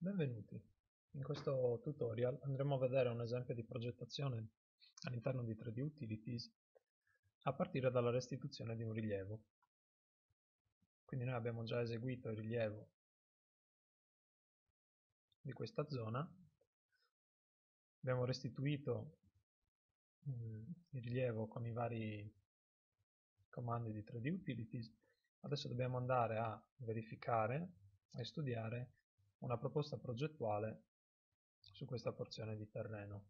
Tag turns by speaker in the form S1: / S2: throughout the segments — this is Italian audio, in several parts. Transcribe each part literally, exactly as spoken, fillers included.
S1: Benvenuti! In questo tutorial andremo a vedere un esempio di progettazione all'interno di tre D Utilities a partire dalla restituzione di un rilievo. Quindi noi abbiamo già eseguito il rilievo di questa zona, abbiamo restituito mm, il rilievo con i vari comandi di tre D Utilities, adesso dobbiamo andare a verificare e studiare una proposta progettuale su questa porzione di terreno.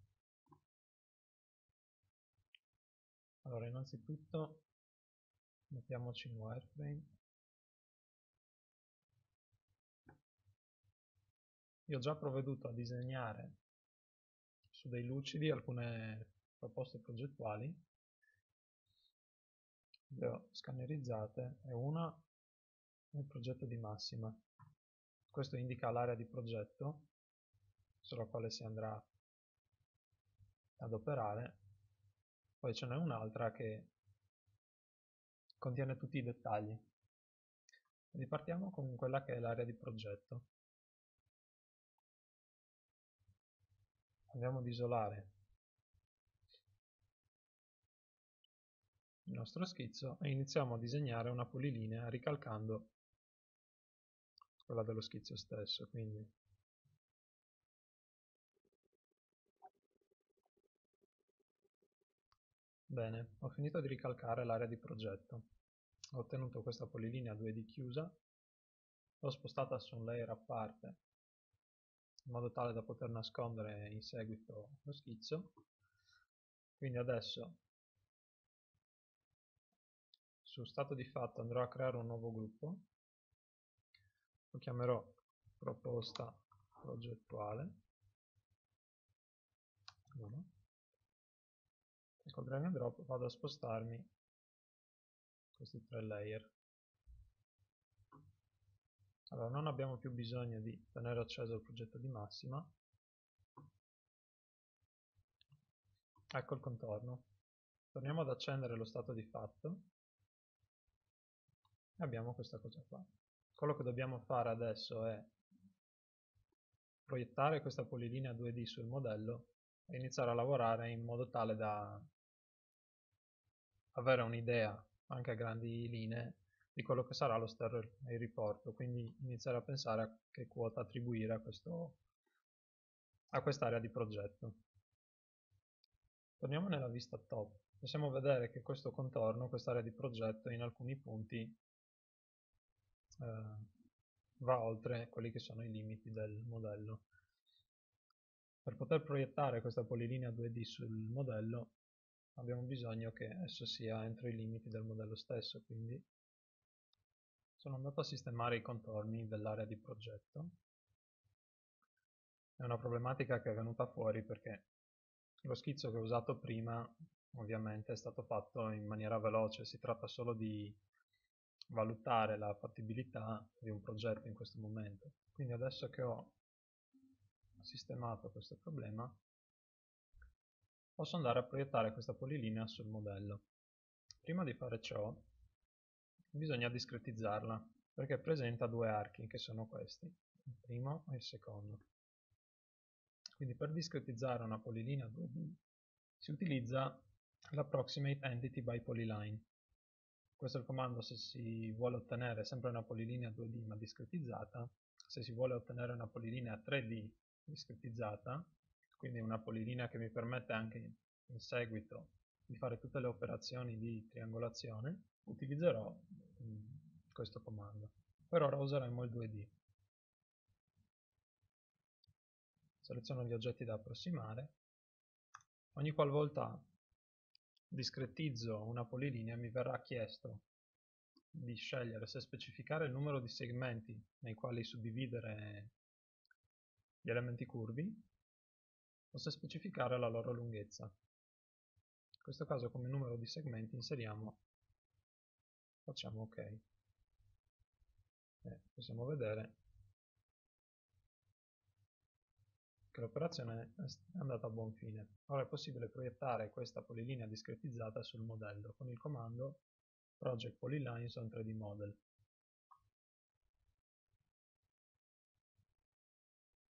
S1: Allora, innanzitutto mettiamoci in wireframe. Io ho già provveduto a disegnare su dei lucidi alcune proposte progettuali, le ho scannerizzate e una è il progetto di massima. Questo indica l'area di progetto sulla quale si andrà ad operare, poi ce n'è un'altra che contiene tutti i dettagli. Quindi partiamo con quella che è l'area di progetto. Andiamo ad isolare il nostro schizzo e iniziamo a disegnare una polilinea ricalcando quella dello schizzo stesso. Quindi bene, ho finito di ricalcare l'area di progetto. Ho ottenuto questa polilinea due D chiusa, l'ho spostata su un layer a parte in modo tale da poter nascondere in seguito lo schizzo. Quindi adesso su stato di fatto andrò a creare un nuovo gruppo, lo chiamerò proposta progettuale. E col drag and drop vado a spostarmi questi tre layer. Allora, non abbiamo più bisogno di tenere acceso il progetto di massima. Ecco il contorno. Torniamo ad accendere lo stato di fatto e abbiamo questa cosa qua. Quello che dobbiamo fare adesso è proiettare questa polilinea due D sul modello e iniziare a lavorare in modo tale da avere un'idea anche a grandi linee di quello che sarà lo stereo e il riporto, quindi iniziare a pensare a che quota attribuire a, questo, a quest'area di progetto. Torniamo nella vista top. Possiamo vedere che questo contorno, quest'area di progetto, in alcuni punti eh, va oltre quelli che sono i limiti del modello. Per poter proiettare questa polilinea due D sul modello abbiamo bisogno che esso sia entro i limiti del modello stesso, quindi sono andato a sistemare i contorni dell'area di progetto. È una problematica che è venuta fuori perché lo schizzo che ho usato prima ovviamente è stato fatto in maniera veloce, si tratta solo di valutare la fattibilità di un progetto in questo momento. Quindi adesso che ho sistemato questo problema posso andare a proiettare questa polilinea sul modello. Prima di fare ciò bisogna discretizzarla perché presenta due archi che sono questi, il primo e il secondo. Quindi per discretizzare una polilinea due D si utilizza l'Approximate Entity by Polyline. Questo è il comando se si vuole ottenere sempre una polilinea due D ma discretizzata. Se si vuole ottenere una polilinea tre D discretizzata, quindi una polilinea che mi permette anche in seguito di fare tutte le operazioni di triangolazione, utilizzerò mh, questo comando. Per ora useremo il due D. Seleziono gli oggetti da approssimare. Ogni qualvolta discretizzo una polilinea mi verrà chiesto di scegliere se specificare il numero di segmenti nei quali suddividere gli elementi curvi o se specificare la loro lunghezza. In questo caso come numero di segmenti inseriamo, facciamo ok. E possiamo vedere che l'operazione è andata a buon fine. Ora è possibile proiettare questa polilinea discretizzata sul modello con il comando Project Polylines on tre D Model.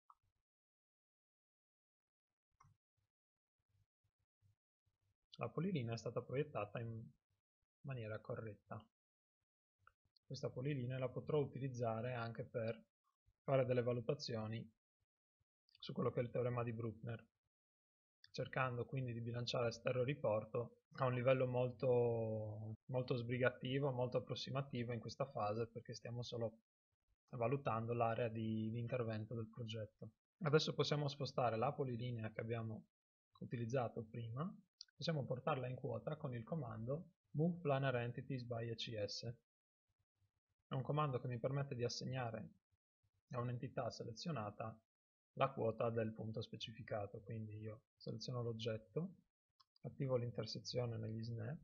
S1: la polilinea è stata proiettata in maniera corretta. Questa polilinea la potrò utilizzare anche per fare delle valutazioni su quello che è il teorema di Bruckner, cercando quindi di bilanciare questo riporto a un livello molto, molto sbrigativo, molto approssimativo in questa fase, perché stiamo solo valutando l'area di, di intervento del progetto. Adesso possiamo spostare la polilinea che abbiamo utilizzato prima, possiamo portarla in quota con il comando move planar entities by E C S. È un comando che mi permette di assegnare a un'entità selezionata la quota del punto specificato, quindi io seleziono l'oggetto, attivo l'intersezione negli snap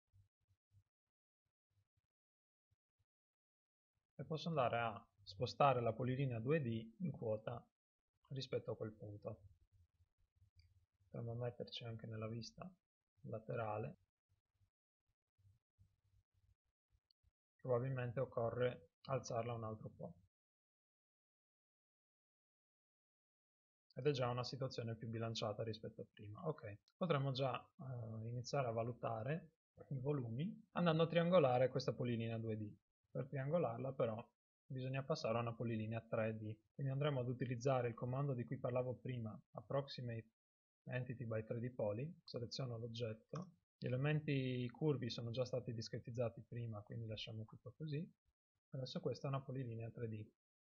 S1: e posso andare a spostare la polilinea due D in quota rispetto a quel punto. Potremmo metterci anche nella vista laterale. Probabilmente occorre alzarla un altro po'. Ed è già una situazione più bilanciata rispetto a prima. Ok, potremmo già eh, iniziare a valutare i volumi andando a triangolare questa polilinea due D. Per triangolarla però bisogna passare a una polilinea tre D, quindi andremo ad utilizzare il comando di cui parlavo prima, approximate entity by tre D poly, seleziono l'oggetto, gli elementi curvi sono già stati discretizzati prima, quindi lasciamo tutto così, adesso questa è una polilinea tre D,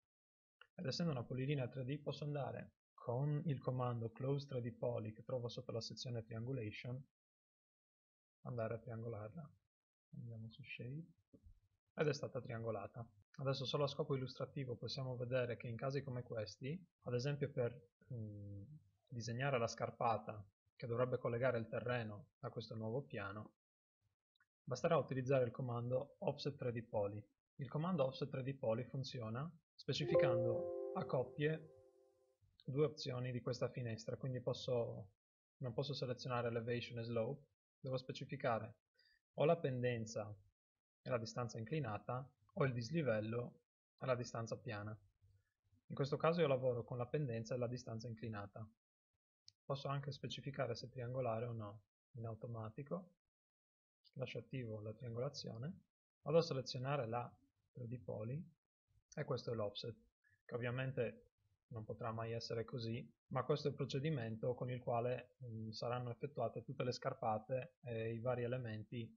S1: ed essendo una polilinea tre D posso andare con il comando close tre D poly che trovo sotto la sezione triangulation, andare a triangolarla. Andiamo su shape ed è stata triangolata. Adesso solo a scopo illustrativo possiamo vedere che in casi come questi, ad esempio per mh, disegnare la scarpata che dovrebbe collegare il terreno a questo nuovo piano, basterà utilizzare il comando offset tre D poly. Il comando offset tre D poly funziona specificando a coppie due opzioni di questa finestra, quindi posso, non posso selezionare elevation e slope, devo specificare o la pendenza e la distanza inclinata o il dislivello e la distanza piana. In questo caso io lavoro con la pendenza e la distanza inclinata. Posso anche specificare se triangolare o no in automatico, lascio attivo la triangolazione, vado a selezionare la tre D poly e questo è l'offset, che ovviamente non potrà mai essere così, ma questo è il procedimento con il quale mh, saranno effettuate tutte le scarpate e i vari elementi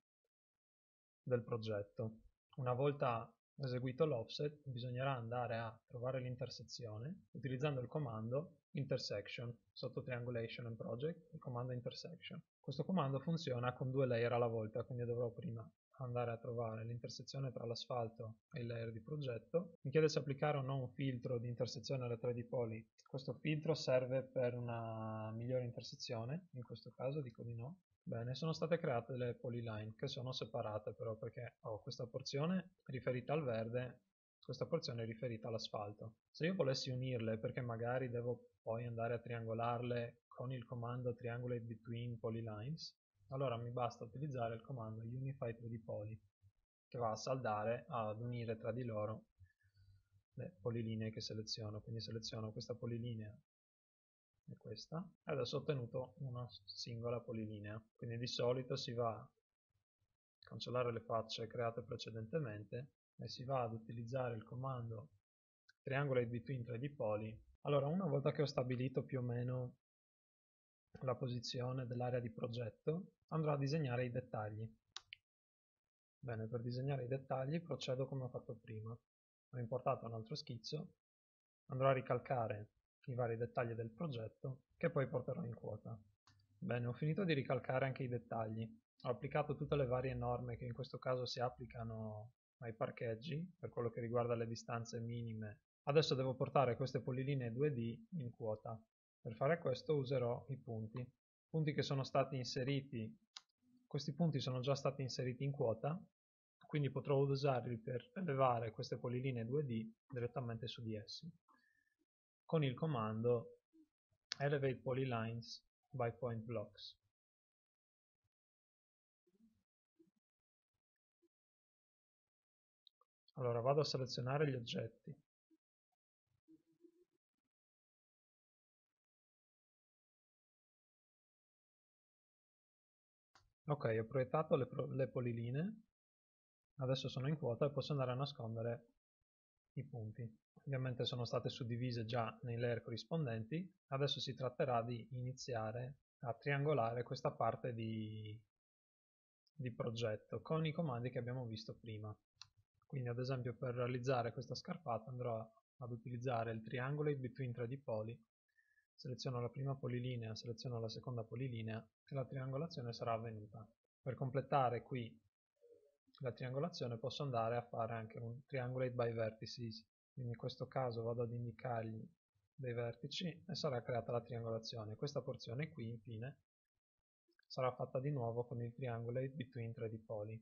S1: del progetto. Una volta eseguito l'offset bisognerà andare a trovare l'intersezione utilizzando il comando intersection sotto triangulation and project, il comando intersection. Questo comando funziona con due layer alla volta, quindi dovrò prima andare a trovare l'intersezione tra l'asfalto e il layer di progetto. Mi chiede se applicare o no un filtro di intersezione alle tre D poly. Questo filtro serve per una migliore intersezione, in questo caso dico di no. Bene, sono state create delle polyline che sono separate però perché ho questa porzione riferita al verde, questa porzione riferita all'asfalto. Se io volessi unirle, perché magari devo poi andare a triangolarle con il comando triangulate between polylines, allora mi basta utilizzare il comando unify tre D poly, che va a saldare, ad unire tra di loro le polilinee che seleziono. Quindi seleziono questa polilinea e questa, e adesso ho ottenuto una singola polilinea. Quindi di solito si va a cancellare le facce create precedentemente e si va ad utilizzare il comando triangulate between tre D poly. Allora, una volta che ho stabilito più o meno la posizione dell'area di progetto, andrò a disegnare i dettagli. Bene, per disegnare i dettagli procedo come ho fatto prima. Ho importato un altro schizzo, andrò a ricalcare i vari dettagli del progetto che poi porterò in quota. Bene, ho finito di ricalcare anche i dettagli. Ho applicato tutte le varie norme che in questo caso si applicano ai parcheggi per quello che riguarda le distanze minime. Adesso devo portare queste polilinee due D in quota. Per fare questo userò i punti. Punti che sono stati inseriti, questi punti sono già stati inseriti in quota, quindi potrò usarli per elevare queste polilinee due D direttamente su di essi con il comando elevate polylines by point blocks. Allora vado a selezionare gli oggetti. Ok, ho proiettato le, pro le polilinee, adesso sono in quota e posso andare a nascondere i punti. Ovviamente sono state suddivise già nei layer corrispondenti, adesso si tratterà di iniziare a triangolare questa parte di, di progetto con i comandi che abbiamo visto prima. Quindi ad esempio per realizzare questa scarpata andrò ad utilizzare il triangolate between tre D poly, seleziono la prima polilinea, seleziono la seconda polilinea e la triangolazione sarà avvenuta. Per completare qui la triangolazione posso andare a fare anche un triangolate by vertices, quindi in questo caso vado ad indicargli dei vertici e sarà creata la triangolazione. Questa porzione qui infine sarà fatta di nuovo con il triangolate between tre D poly.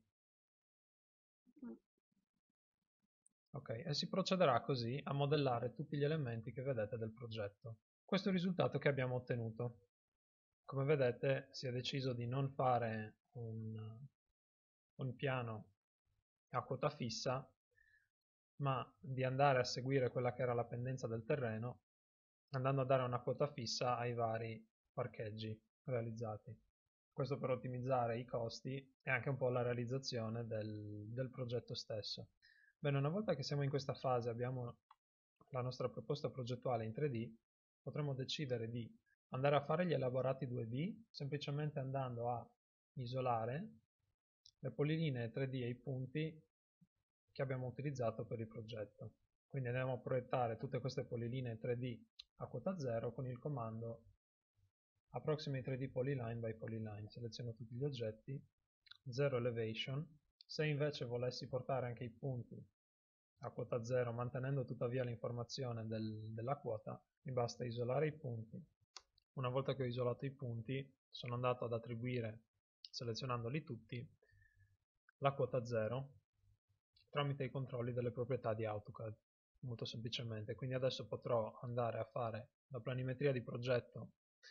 S1: Ok, e si procederà così a modellare tutti gli elementi che vedete del progetto. Questo è il risultato che abbiamo ottenuto. Come vedete si è deciso di non fare un, un piano a quota fissa, ma di andare a seguire quella che era la pendenza del terreno, andando a dare una quota fissa ai vari parcheggi realizzati. Questo per ottimizzare i costi e anche un po' la realizzazione del, del progetto stesso. Bene, una volta che siamo in questa fase, abbiamo la nostra proposta progettuale in tre D, potremo decidere di andare a fare gli elaborati due D, semplicemente andando a isolare le polilinee tre D e i punti che abbiamo utilizzato per il progetto. Quindi andiamo a proiettare tutte queste polilinee tre D a quota zero con il comando approximate tre D polyline by polyline. Seleziono tutti gli oggetti, zero elevation. Se invece volessi portare anche i punti a quota zero mantenendo tuttavia l'informazione del, della quota, mi basta isolare i punti. Una volta che ho isolato i punti sono andato ad attribuire, selezionandoli tutti, la quota zero tramite i controlli delle proprietà di AutoCAD, molto semplicemente. Quindi adesso potrò andare a fare la planimetria di progetto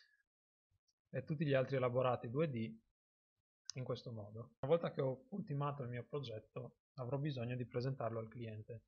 S1: e tutti gli altri elaborati due D in questo modo. Una volta che ho ultimato il mio progetto avrò bisogno di presentarlo al cliente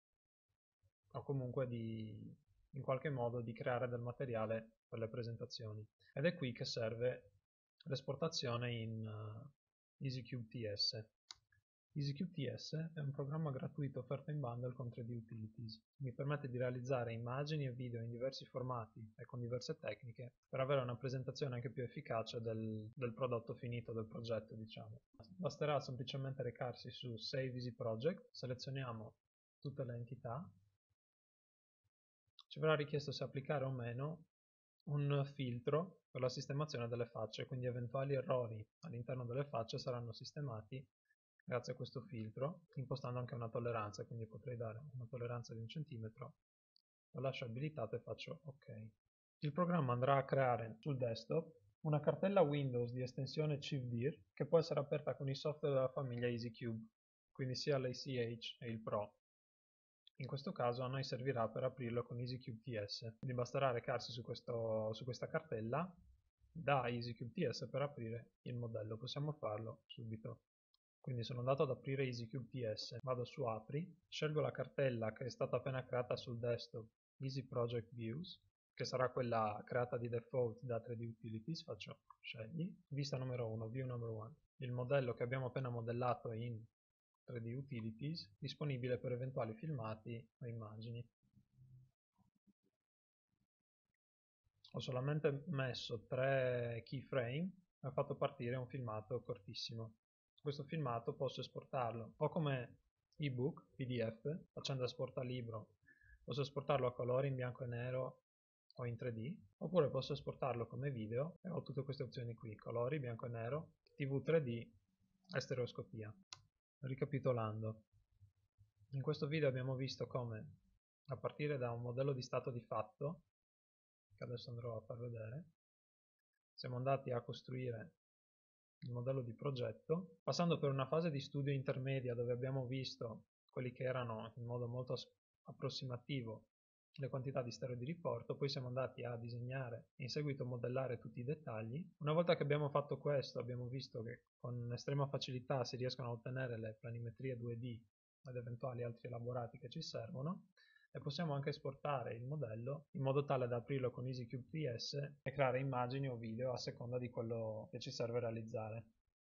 S1: o comunque di, in qualche modo di creare del materiale per le presentazioni, ed è qui che serve l'esportazione in uh, EasyCube T S. EasyCube T S è un programma gratuito offerto in bundle con tre D Utilities. Mi permette di realizzare immagini e video in diversi formati e con diverse tecniche per avere una presentazione anche più efficace del, del prodotto finito, del progetto, diciamo. Basterà semplicemente recarsi su Save Easy Project, selezioniamo tutte le entità, ci verrà richiesto se applicare o meno un filtro per la sistemazione delle facce, quindi eventuali errori all'interno delle facce saranno sistemati grazie a questo filtro, impostando anche una tolleranza, quindi potrei dare una tolleranza di un centimetro, lo lascio abilitato e faccio ok. Il programma andrà a creare sul desktop una cartella Windows di estensione CivDir che può essere aperta con i software della famiglia EasyCube, quindi sia l'A C H e il Pro. In questo caso a noi servirà per aprirlo con EasyCube T S, quindi basterà recarsi su, questo, su questa cartella da EasyCube T S per aprire il modello. Possiamo farlo subito. Quindi sono andato ad aprire EasyCube T S, vado su Apri, scelgo la cartella che è stata appena creata sul desktop, Easy Project Views, che sarà quella creata di default da tre D Utilities, faccio scegli, vista numero uno, view number one, il modello che abbiamo appena modellato in tre D Utilities, disponibile per eventuali filmati o immagini. Ho solamente messo tre keyframe e ho fatto partire un filmato cortissimo. Questo filmato posso esportarlo o come ebook, P D F, facendo esporta libro, posso esportarlo a colori in bianco e nero o in tre D, oppure posso esportarlo come video e ho tutte queste opzioni qui, colori, bianco e nero, T V tre D e stereoscopia. Ricapitolando, in questo video abbiamo visto come, a partire da un modello di stato di fatto, che adesso andrò a far vedere, siamo andati a costruire il modello di progetto, passando per una fase di studio intermedia dove abbiamo visto quelli che erano in modo molto approssimativo le quantità di stereo di riporto, poi siamo andati a disegnare e in seguito modellare tutti i dettagli. Una volta che abbiamo fatto questo abbiamo visto che con estrema facilità si riescono a ottenere le planimetrie due D ed eventuali altri elaborati che ci servono, e possiamo anche esportare il modello in modo tale da aprirlo con EasyCube T S e creare immagini o video a seconda di quello che ci serve realizzare.